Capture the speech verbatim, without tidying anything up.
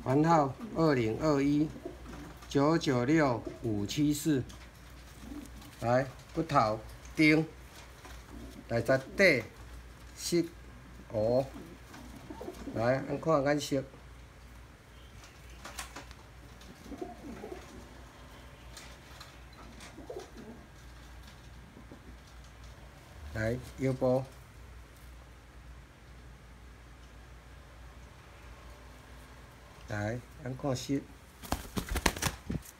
番号二零二一九九六五七四，来骨头丁，来只底色乌，来按看颜色。 来腰部，来按看色，